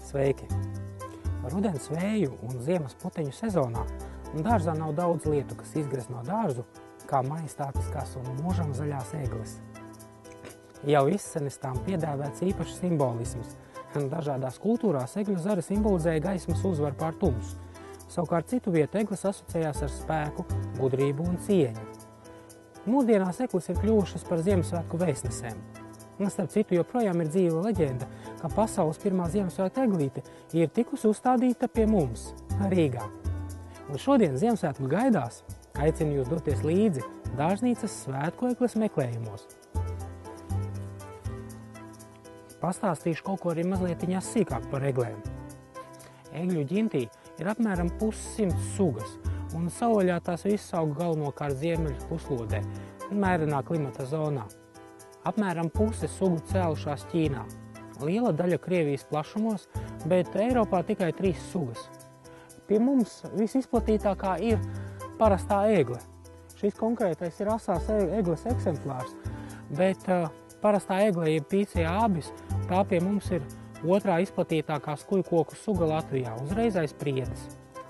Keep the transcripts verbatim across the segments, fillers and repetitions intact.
Sveiki! Rudens vēju un ziemas puteņu sezonā dārzā nav daudz lietu, kas izgrez no dārzu, kā majestātiskās un mūžam zaļās egles. Jau izsenis tām piedāvāts īpašs simbolisms. Dažādās kultūrās egļu zari simbolizēja gaismas uzvaru pār tumsu. Savukārt citu vietu egles asociējās ar spēku, gudrību un cieņu. Mūsdienās egles ir kļuvušas par Ziemassvētku vēstnesēm. Un starp citu joprojām ir dzīva leģenda, ka pasaules pirmā Ziemassvētku eglīte ir tikusi uzstādīta pie mums, Rīgā. Un šodien Ziemassvētku gaidās aicinu jūs doties līdzi dārznīcas svētku egles meklējumos. Pastāstīšu kaut ko arī mazliet sīkāk par eglēm. Egļu ģintī ir apmēram pussimts sugas, un savvaļā tās visas aug galvenokārt ziemeļu puslodē un mērenā klimata zonā. Apmēram puse sugu cēlušās Ķīnā. Liela daļa Krievijas plašumos, bet Eiropā tikai trīs sugas. Pie mums visizplatītākā ir parastā egle. Šis konkrētais ir asās egles eksemplārs, bet uh, parastā egle, jeb pīcija abis, tā pie mums ir otrā izplatītākā skujkoku suga Latvijā, uzreiz aiz Priedes.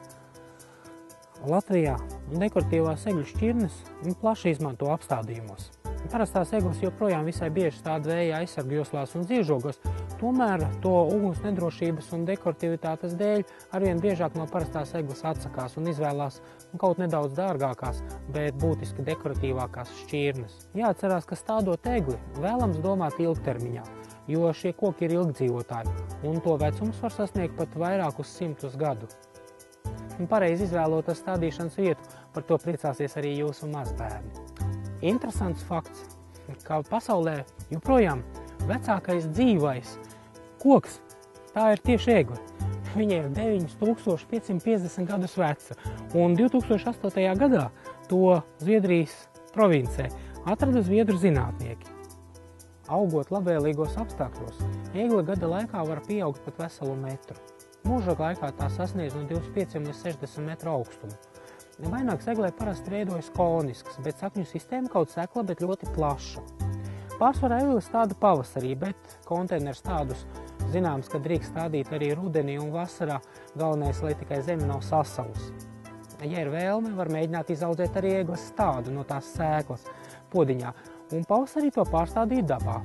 Latvijā dekoratīvās egļu šķirnes plaši izmanto apstādījumos. Parastās egles joprojām visai bieži stāda vēja aizsargjoslās un ziežogos, tomēr to uguns nedrošības un dekorativitātes dēļ arvien biežāk no parastās egles atsakās un izvēlās kaut nedaudz dārgākās, bet būtiski dekoratīvākās šķirnes. Jāatcerās, ka stādot egli vēlams domāt ilgtermiņā, jo šie koki ir ilgdzīvotāji, un to vecums var sasniegt pat vairākus simtus gadu. Pareizi izvēlotas stādīšanas vietu, par to priecāsies arī jūsu mazbērni. Interesants fakts, ka pasaulē joprojām vecākais dzīvais koks, tā ir tieši egle. Viņa ir deviņi tūkstoši piecsimt piecdesmit gadus veca, un divi tūkstoši astotajā gadā to Zviedrijas provincē atrada zviedru zinātnieki. Augot labvēlīgos apstākļos, egle gada laikā var pieaugt pat veselu metru. Mūža laikā tā sasniedz no divdesmit pieciem līdz sešdesmit metru augstumu. Vainags eglē parasti veidojas konisks, bet sakņu sistēma kaut sekla, bet ļoti plaša. Pārsvarā egles stāda pavasarī, bet konteineru stādus zināms, ka drīkst stādīt arī rudenī un vasarā, galvenais, lai tikai zeme nav sasalus. Ja ir vēlme, var mēģināt izaudzēt arī egles stādu no tās sēklas podiņā, un pavasarī to pārstādīt dabā.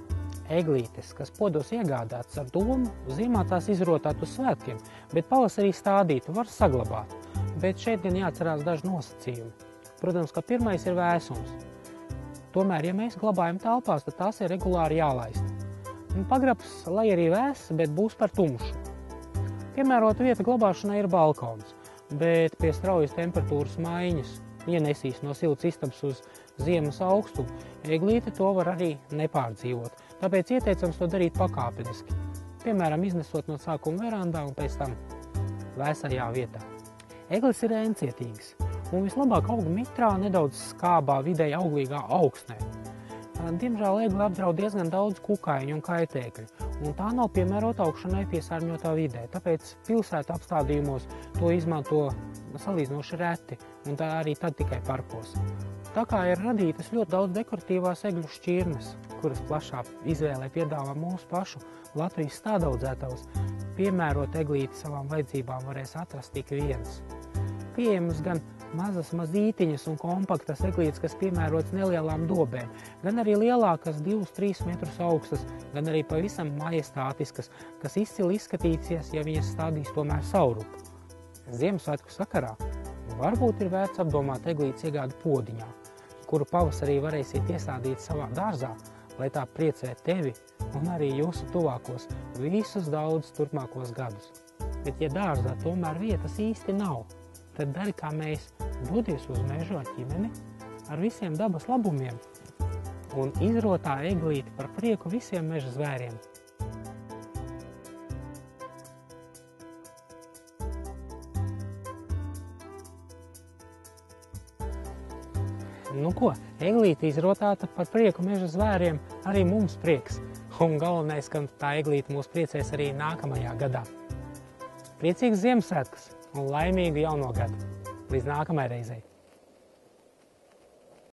Eglītes, kas podos iegādātas ar domu, ziemā tās izrotāt uz svētkiem, bet pavasarī stādītu var saglabāt. Bet šeit gan jāatcerās daži nosacījumi. Protams, ka pirmais ir vēsums. Tomēr, ja mēs glabājam telpās, tad tās ir regulāri jālaista. Pagrabs, lai arī vēss, bet būs par tumšu. Piemērota vieta glabāšanai ir balkons, bet pie straujas temperatūras maiņas, ja nesīs no siltas istabas uz ziemas augstumu, eglīte to var arī nepārdzīvot. Tāpēc ieteicams to darīt pakāpeniski. Piemēram, iznesot no sākuma verandā un pēc tam vēsajā vietā. Egles ir ēncietīgas un vislabāk aug mitrā, nedaudz skābā, vidēji auglīgā augsnē. Diemžēl egle apdraud diezgan daudz kukaiņu un kaitēkļu, un tā nav piemērota augšanai piesārņotā vidē, tāpēc pilsētu apstādījumos to izmanto salīdzinoši reti, un tā arī tad tikai parkos. Tā kā ir radītas ļoti daudz dekoratīvās egļu šķirnes, kuras plašā izvēlē piedāvā mūsu pašu Latvijas stādaudzētavas, piemērot eglīti savām vajadzībām varēs atrast tik viens. Pieejamas gan mazas mazītiņas un kompaktas eglītes, kas piemērotas nelielām dobēm, gan arī lielākas divus trīs metrus augstas, gan arī pavisam majestātiskas, kas izcili izskatīsies, ja viņas stādīs tomēr saurupu. Ziemassvētku sakarā varbūt ir vērts apdomāt eglītes iegādi podiņā, kuru pavasarī varēsiet iestādīt savā dārzā, lai tā priecē tevi un arī jūsu tuvākos visus daudz turpmākos gadus. Bet ja dārzā tomēr vietas īsti nav, tad dari kā mēs, dodies uz mežu ar ģimeni, ar visiem dabas labumiem un izrotā eglīti par prieku visiem meža zvēriem. Nu ko, eglīte izrotāta par prieku meža zvēriem arī mums prieks, un galvenais, ka tā eglīte mūs priecēs arī nākamajā gadā. Priecīgs Ziemassvētkus un laimīgu jauno gadu! Līdz nākamajai reizei!